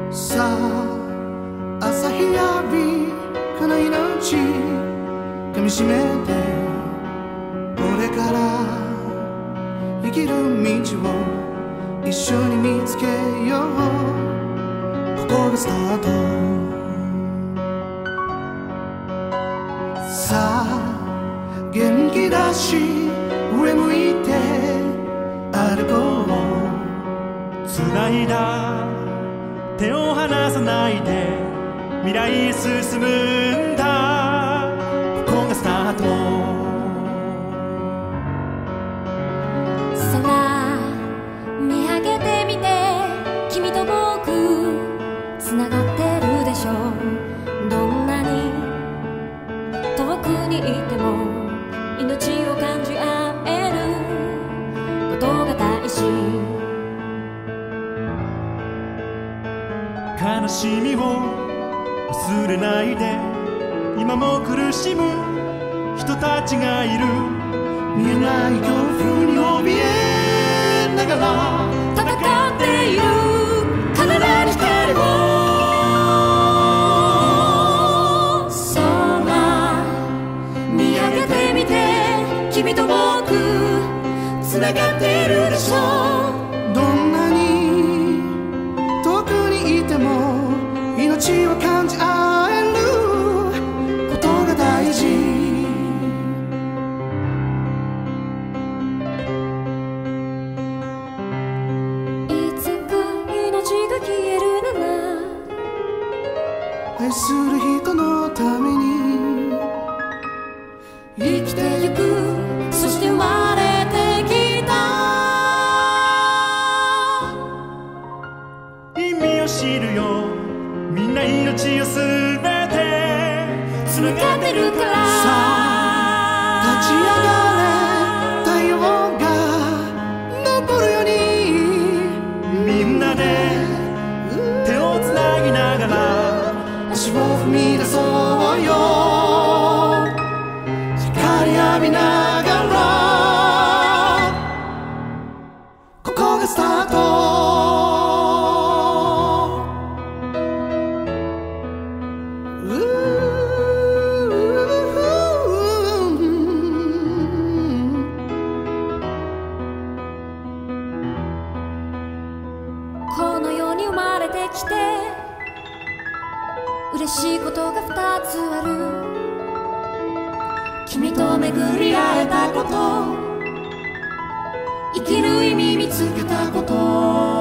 さあ朝日浴びこの命噛みしめてこれから生きる道を一緒に見つけよう。ここがスタート。さあ元気だし上向いて歩こう。 つないだ手を離さないで未来へ進むんだ。ここがスタート。 空見上げてみて君と僕つながってるでしょう。どんなに遠くにいても命を感じ合えることが大事。 悲しみを忘れないで今も苦しむ人たちがいる。 見えない恐怖に怯えながら戦っている彼らに光を。空見上げてみて君と僕つながっているでしょう。 どんなに遠くにいても命を感じ合えることが大事。 いつか命が消えるなら愛する人のために生きてゆく。そして生まれてきた意味を知るよみんな命をすべてつながってるからさあ立ち上がれ太陽が昇るようにみんなで手をつなぎながら足を踏み出そうよ。光浴びながらここがスタート。 この世に生まれてきて嬉しいことが2つある。君と巡り会えたこと生きる意味見つけたこと。